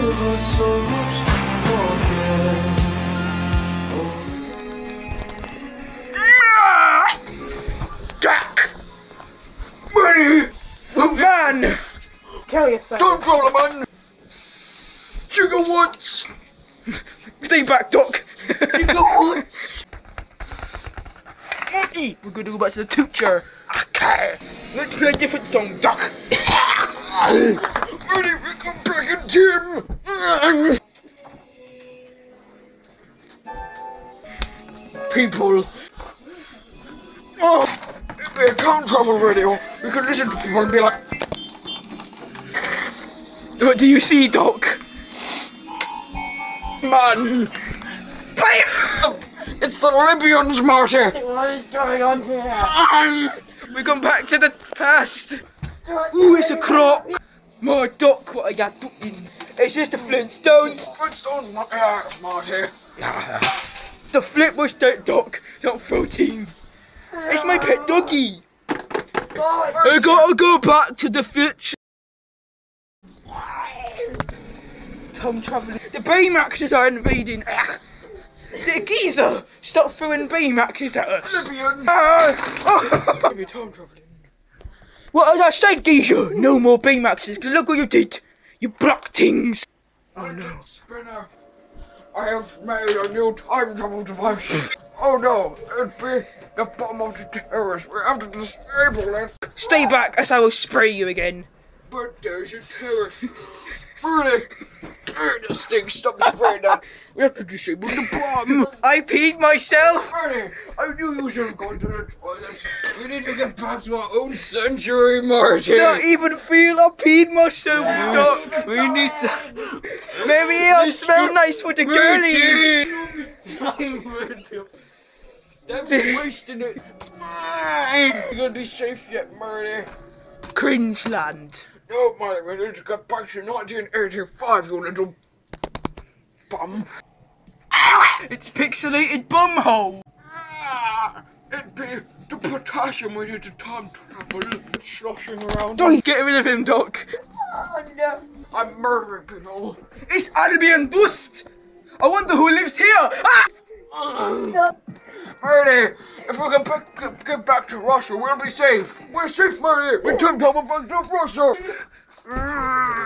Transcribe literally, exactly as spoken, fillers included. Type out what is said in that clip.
give us so much to forget. Jack! Murty! Man! Tell yourself. Don't roll a man! Sugar once! Stay back, Doc! Sugar once! Murty! We're gonna go back to the teacher. Okay. Let's play a different song, Doc. Murty, we come back in gym! People. Oh! It'd be a time travel radio. We could listen to people and be like, what do you see, Doc? Man! Bam! It's the Libyans, Murty! What is going on here? We come back to the past! Ooh, it's a croc! My Doc, what are you doing? It's just the Flintstones! Flintstones, not yes, Murty! Yeah. The flip was dirt, Doc, not proteins! It's my pet doggy! I gotta go back to the future! Time travelling. The Baymaxes are invading! The geezer! Stop throwing Baymaxes at us! Libyan! Uh, oh. Time travelling. What as I said, geezer? No more Baymaxes, because look what you did! You blocked things! Oh no. Spinner, I have made a new time travel device. Oh no, it'd be the bomb of the terrorists. We have to disable it. Stay back as I will spray you again. But there's a terrorist. Really? The stink, stop the spraying that. We have to disable the bomb. I peed myself. Murty, I knew you should have gone to the toilet. We need to get back to our own century, Murty. Not even feel I peed myself, Doc. We need to. Maybe I'll smell nice for the girlies. Stop wasting it. You're gonna be safe yet, Murty? Cringeland. No, Murty, we need to get back to nineteen eighty-five, you little bum. It's pixelated bumhole. It'd be the potassium we need to time travel. Sloshing around. Don't get rid of him, Doc. Oh no. I'm murdering people. It's Albion Dust. I wonder who lives here. Ah! No. Murty, if we can back, get, get back to Russia, we'll be safe. We're safe, Murty. We time travel back to Russia.